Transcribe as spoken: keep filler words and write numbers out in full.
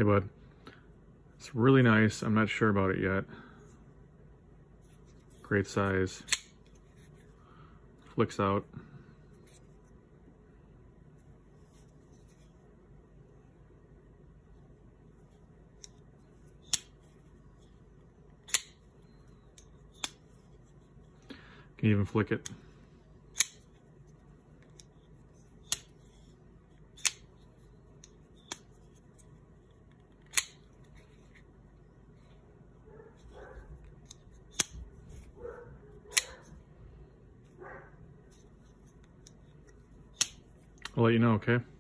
Hey bud, it's really nice. I'm not sure about it yet. Great size. Flicks out. Can even flick it. I'll let you know, okay?